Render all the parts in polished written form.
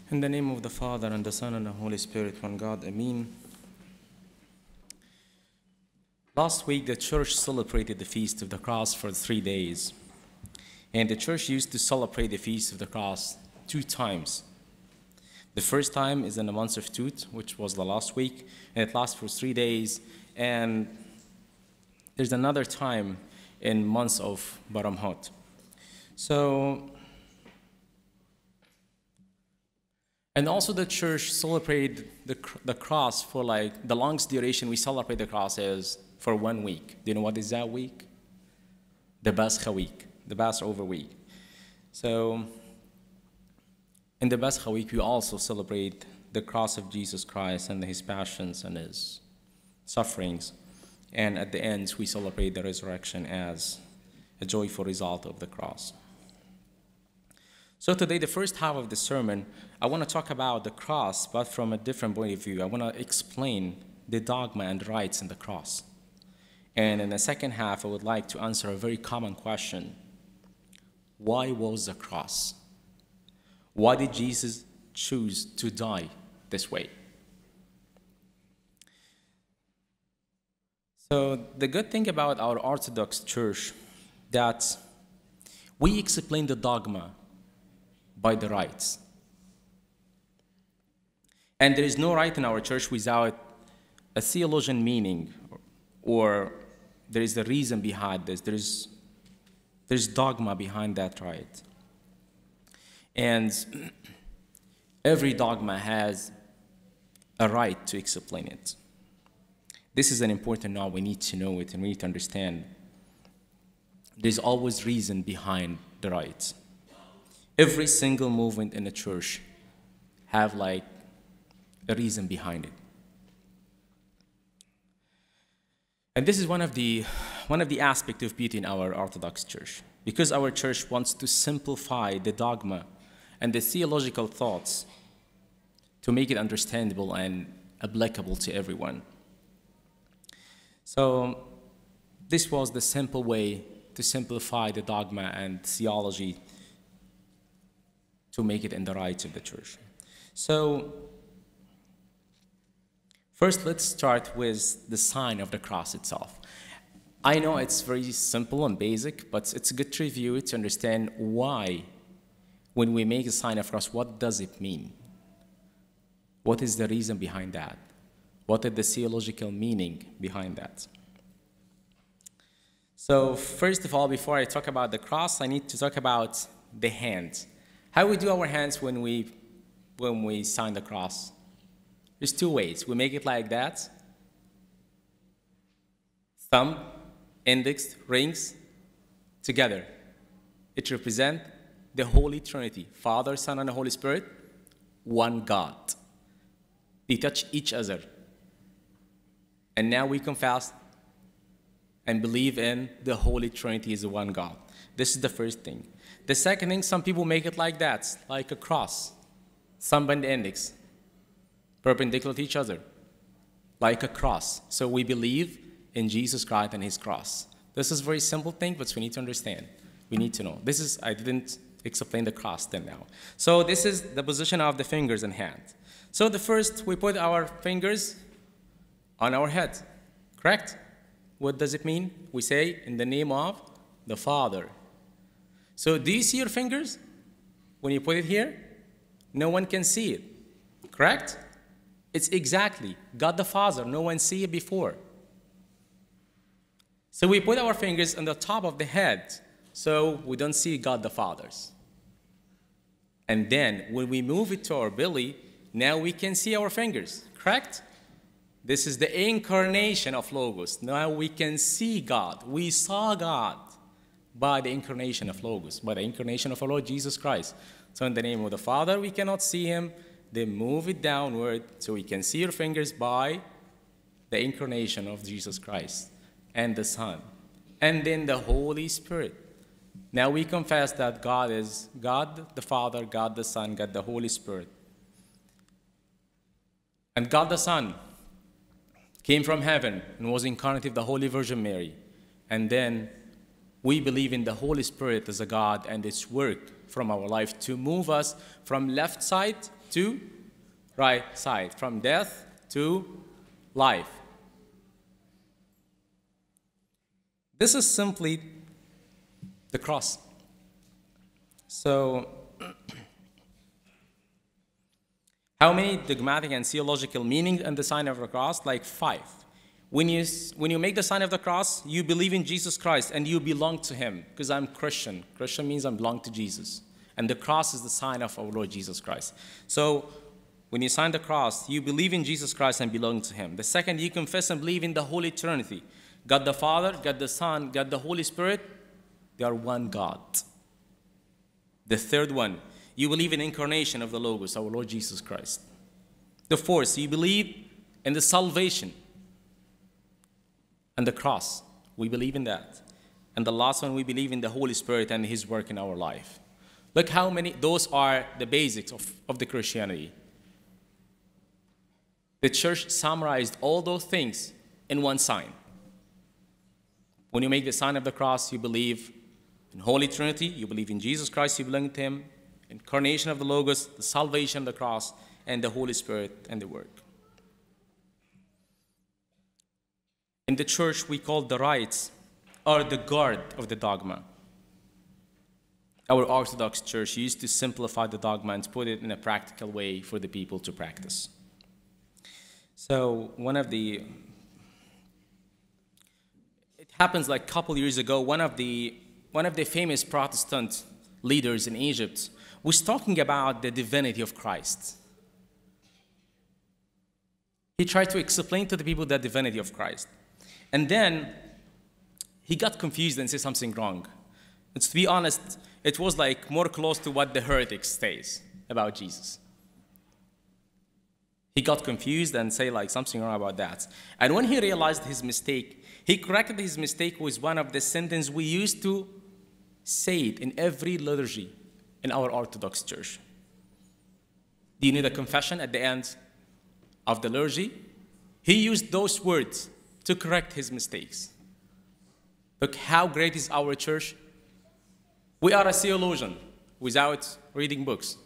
In the name of the Father, and the Son, and the Holy Spirit, one God, Amen. Last week, the church celebrated the Feast of the Cross for 3 days. And the church used to celebrate the Feast of the Cross 2 times. The first time is in the month of Tut, which was the last week, and it lasts for 3 days. And there's another time in months of Baramhot. And also the church celebrated the cross for like the longest duration we celebrate the cross is for 1 week. Do you know what is that week? The Pascha week, the Passover week. So in the Pascha week, we also celebrate the cross of Jesus Christ and his passions and his sufferings. And at the end, we celebrate the resurrection as a joyful result of the cross. So today, the first half of the sermon, I want to talk about the cross, but from a different point of view. I want to explain the dogma and rites in the cross. And in the second half, I would like to answer a very common question. Why was the cross? Why did Jesus choose to die this way? So the good thing about our Orthodox Church that we explain the dogma by the rites. And there is no rite in our church without a theologian meaning, or there is a reason behind this. There's dogma behind that rite. And every dogma has a right to explain it. This is an important now. We need to know it and we need to understand. There's always reason behind the rites. Every single movement in the church have like a reason behind it. And this is one of the aspects of beauty in our Orthodox Church, because our church wants to simplify the dogma and the theological thoughts to make it understandable and applicable to everyone. So this was the simple way to simplify the dogma and theology to make it in the rites of the church. So first, let's start with the sign of the cross itself. I know it's very simple and basic, but it's good to review it to understand why, when we make a sign of cross, what does it mean? What is the reason behind that? What is the theological meaning behind that? So first of all, before I talk about the cross, I need to talk about the hands. How we do our hands when we sign the cross? There's 2 ways. We make it like that. Thumb, index, rings, together. It represents the Holy Trinity, Father, Son, and the Holy Spirit, one God. They touch each other. And now we confess and believe in the Holy Trinity is the one God. This is the first thing. The second thing, some people make it like that, like a cross. Thumb and index, perpendicular to each other, like a cross. So we believe in Jesus Christ and his cross. This is a very simple thing, but we need to understand. We need to know. I didn't explain the cross then now. So this is the position of the fingers and hand. So the first, we put our fingers on our head, correct? What does it mean? We say, in the name of the Father. So do you see your fingers? When you put it here, no one can see it, correct? It's exactly God the Father. No one see it before. So we put our fingers on the top of the head so we don't see God the Father's. And then when we move it to our belly, now we can see our fingers, correct? This is the incarnation of Logos. Now we can see God. We saw God by the incarnation of Logos, by the incarnation of our Lord Jesus Christ. So in the name of the Father, we cannot see him. Then move it downward so we can see your fingers by the incarnation of Jesus Christ and the Son. And then the Holy Spirit. Now we confess that God is God the Father, God the Son, God the Holy Spirit. And God the Son came from heaven and was incarnate of the Holy Virgin Mary. And then we believe in the Holy Spirit as a God and its work from our life to move us from left side to right side, from death to life. This is simply the cross. So, how many dogmatic and theological meanings in the sign of the cross? Like 5. When you make the sign of the cross, you believe in Jesus Christ and you belong to him. Because I'm Christian. Christian means I belong to Jesus. And the cross is the sign of our Lord Jesus Christ. So when you sign the cross, you believe in Jesus Christ and belong to him. The second, you confess and believe in the Holy Trinity. God the Father, God the Son, God the Holy Spirit, they are one God. The third one, you believe in incarnation of the Logos, our Lord Jesus Christ. The fourth, you believe in the salvation and the cross. We believe in that. And the last one, we believe in the Holy Spirit and his work in our life. Look how many, those are the basics of the Christianity. The church summarized all those things in one sign. When you make the sign of the cross, you believe in Holy Trinity, you believe in Jesus Christ, you belong to him, incarnation of the Logos, the salvation of the cross, and the Holy Spirit and the work. In the church, we call the rites or the guard of the dogma. Our Orthodox Church used to simplify the dogma and put it in a practical way for the people to practice. So it happens like a couple years ago, one of the famous Protestant leaders in Egypt was talking about the divinity of Christ. He tried to explain to the people the divinity of Christ. And then he got confused and said something wrong. And to be honest, it was like more close to what the heretics says about Jesus. He got confused and said like something wrong about that. And when he realized his mistake, he corrected his mistake with one of the sentences we used to say it in every liturgy in our Orthodox Church. Do you need a confession at the end of the liturgy? He used those words to correct his mistakes. Look how great is our church. We are a theologian without reading books.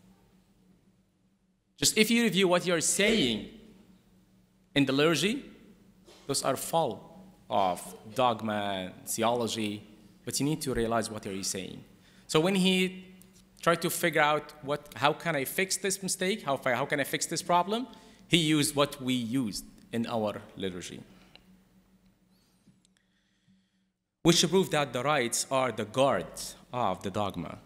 Just if you review what you're saying in the liturgy, those are full of dogma, theology, but you need to realize what are you saying. So when he tried to figure out how can I fix this mistake, how can I fix this problem, he used what we used in our liturgy. Which prove that the rites are the guards of the dogma.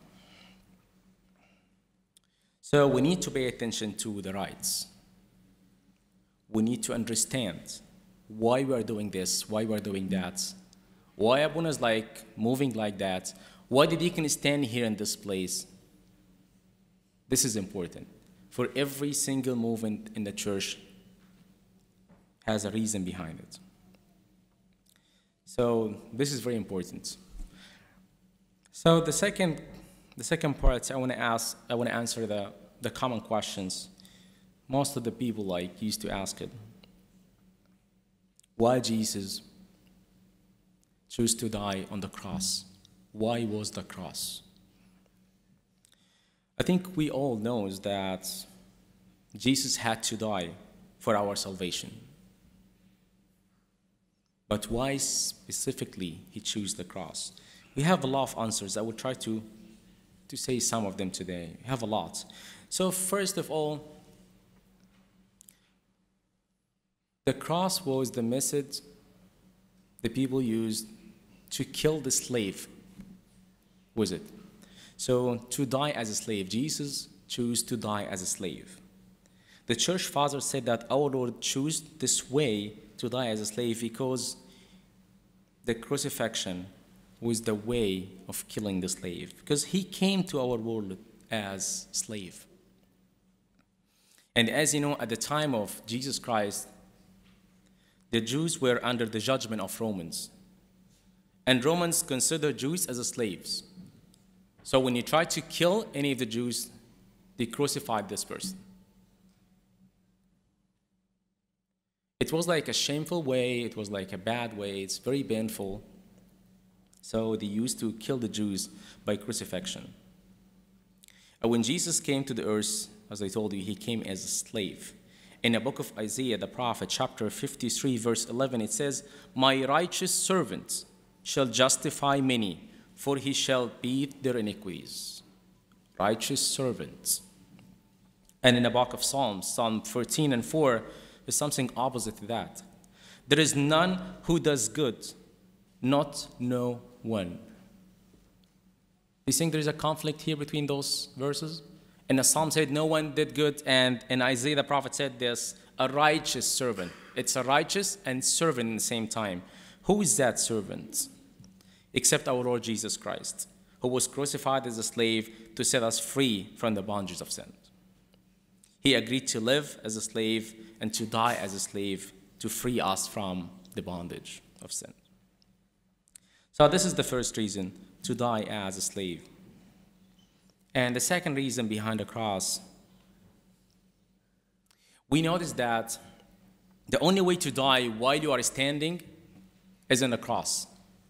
So we need to pay attention to the rites. We need to understand why we are doing this, why we are doing that, why Abuna is like moving like that, why the deacon stand here in this place. This is important. For every single movement in the church has a reason behind it. So this is very important. So the second part, I want to answer the common questions. Most of the people used to ask it. Why Jesus chose to die on the cross? Why was the cross? I think we all know that Jesus had to die for our salvation. But why specifically he chose the cross? We have a lot of answers. I will try to say some of them today. We have a lot. So first of all, the cross was the method the people used to kill the slave, was it? So to die as a slave, Jesus chose to die as a slave. The church fathers said that our Lord chose this way to die as a slave because the crucifixion was the way of killing the slave, because he came to our world as slave. And as you know, at the time of Jesus Christ, the Jews were under the judgment of Romans. And Romans considered Jews as slaves. So when you try to kill any of the Jews, they crucified this person. It was like a shameful way, it was like a bad way, it's very painful. So they used to kill the Jews by crucifixion. And when Jesus came to the earth, as I told you, he came as a slave. In the book of Isaiah, the prophet, chapter 53, verse 11, it says, "My righteous servant shall justify many, for he shall beat their iniquities." Righteous servants. And in the book of Psalms, Psalm 13 and 4, is something opposite to that. "There is none who does good, not no one." You think there is a conflict here between those verses? And the Psalm said no one did good, and in Isaiah the prophet said there's a righteous servant. It's a righteous and servant in the same time. Who is that servant? Except our Lord Jesus Christ, who was crucified as a slave to set us free from the bondages of sin. He agreed to live as a slave and to die as a slave to free us from the bondage of sin. So this is the first reason, to die as a slave. And the second reason behind the cross, we notice that the only way to die while you are standing is on the cross.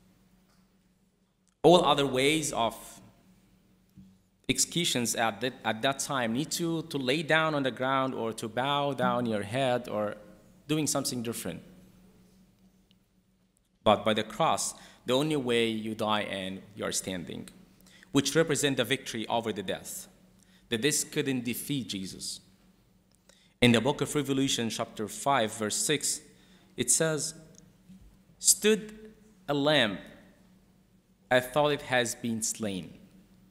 All other ways of executions at that time need to lay down on the ground or to bow down your head or doing something different. But by the cross, the only way you die and you are standing, which represent the victory over the death. That this couldn't defeat Jesus. In the book of Revelation, chapter 5, verse 6, it says, "Stood a lamb, I thought it has been slain."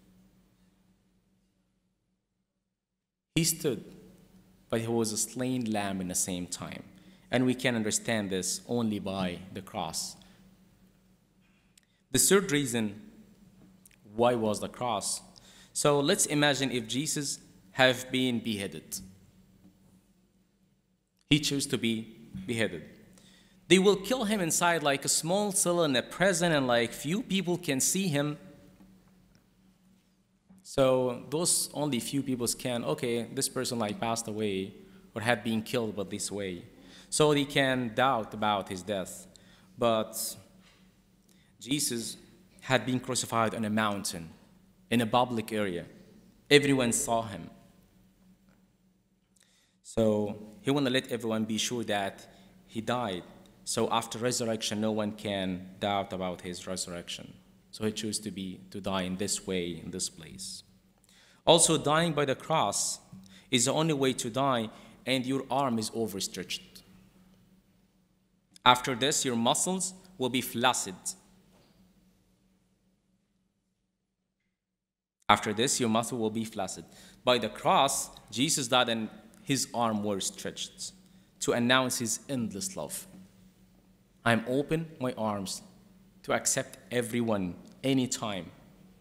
He stood, but he was a slain lamb in the same time. And we can understand this only by the cross. The third reason, why was the cross? So let's imagine if Jesus have been beheaded. He chose to be beheaded. They will kill him inside like a small cell in a prison, and like few people can see him. So those only few people can, okay, this person like passed away or had been killed but this way. So they can doubt about his death. But Jesus had been crucified on a mountain in a public area. Everyone saw him. So he wanted to let everyone be sure that he died. So after resurrection, no one can doubt about his resurrection. So he chose to die in this way, in this place. Also, dying by the cross is the only way to die, and your arm is overstretched. After this, your muscles will be flaccid. After this, your muscle will be flaccid. By the cross, Jesus died and his arm was stretched to announce his endless love. I am open my arms to accept everyone, anytime.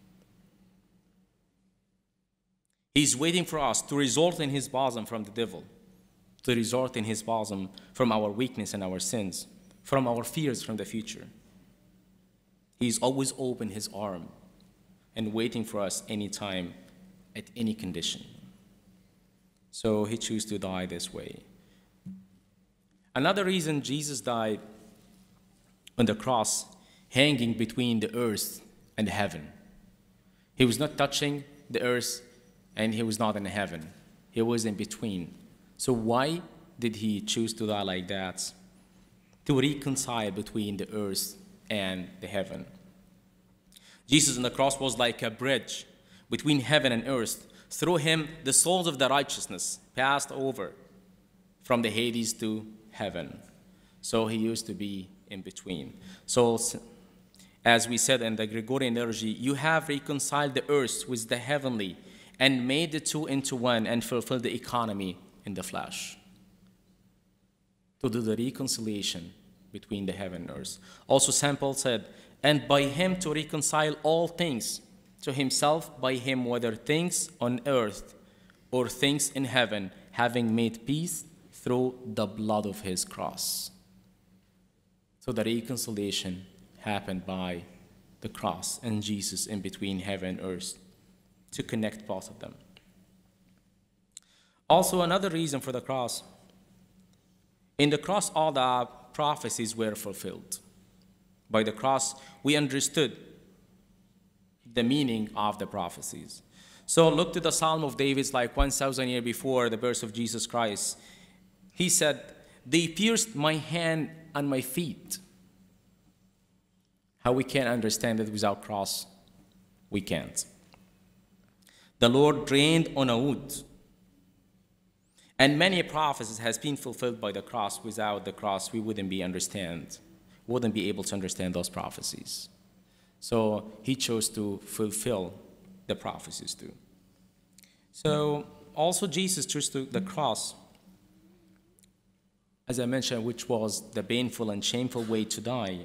He's waiting for us to resort in his bosom from the devil, to resort in his bosom from our weakness and our sins, from our fears from the future. He's always open his arm and waiting for us anytime, at any condition. So he chose to die this way. Another reason Jesus died on the cross, hanging between the earth and heaven. He was not touching the earth and he was not in heaven. He was in between. So why did he choose to die like that? To reconcile between the earth and the heaven. Jesus on the cross was like a bridge between heaven and earth. Through him, the souls of the righteousness passed over from the Hades to heaven. So he used to be in between. So as we said in the Gregorian liturgy, you have reconciled the earth with the heavenly and made the two into one and fulfilled the economy in the flesh. To do the reconciliation between the heaven and earth. Also, St. Paul said, and by him to reconcile all things to himself, by him, whether things on earth or things in heaven, having made peace through the blood of his cross. So the reconciliation happened by the cross and Jesus in between heaven and earth to connect both of them. Also, another reason for the cross, in the cross, all the prophecies were fulfilled. By the cross, we understood the meaning of the prophecies. So look to the Psalm of David's like 1,000 years before the birth of Jesus Christ. He said, they pierced my hand and my feet. How we can understand it without cross? We can't. The Lord reigned on a wood. And many prophecies has been fulfilled by the cross. Without the cross, we wouldn't be able to understand those prophecies. So he chose to fulfill the prophecies too. So also Jesus chose the cross, as I mentioned, which was the painful and shameful way to die,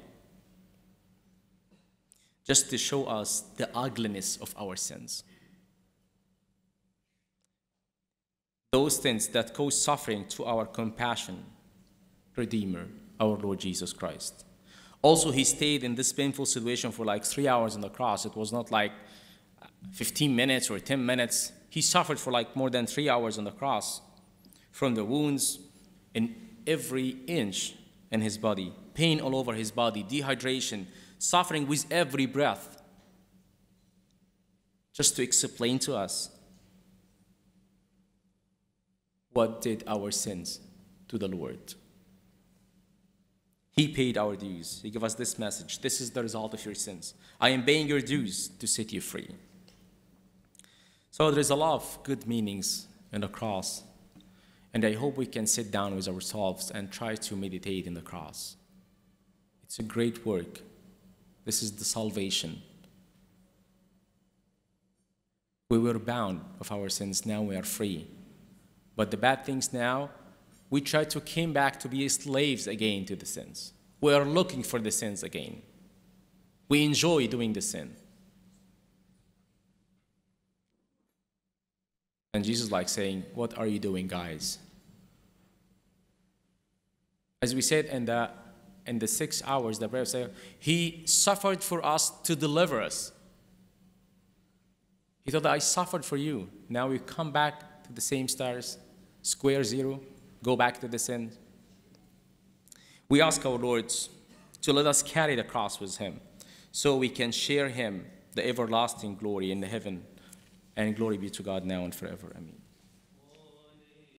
just to show us the ugliness of our sins. Those things that cause suffering to our compassion, Redeemer, our Lord Jesus Christ. Also, he stayed in this painful situation for like 3 hours on the cross. It was not like 15 minutes or 10 minutes. He suffered for like more than 3 hours on the cross from the wounds in every inch in his body, pain all over his body, dehydration, suffering with every breath, just to explain to us what did our sins to the Lord. He paid our dues. He gave us this message. This is the result of your sins. I am paying your dues to set you free. So there is a lot of good meanings in the cross. And I hope we can sit down with ourselves and try to meditate in the cross. It's a great work. This is the salvation. We were bound of our sins. Now we are free. But the bad things now, we try to come back to be slaves again to the sins. We are looking for the sins again. We enjoy doing the sin. And Jesus is like saying, what are you doing, guys? As we said in the 6 hours, the prayer said, he suffered for us to deliver us. He thought, I suffered for you. Now we come back to the same stars, square zero, go back to the sin. We ask our Lord to let us carry the cross with him so we can share him the everlasting glory in the heaven. And glory be to God now and forever. Amen.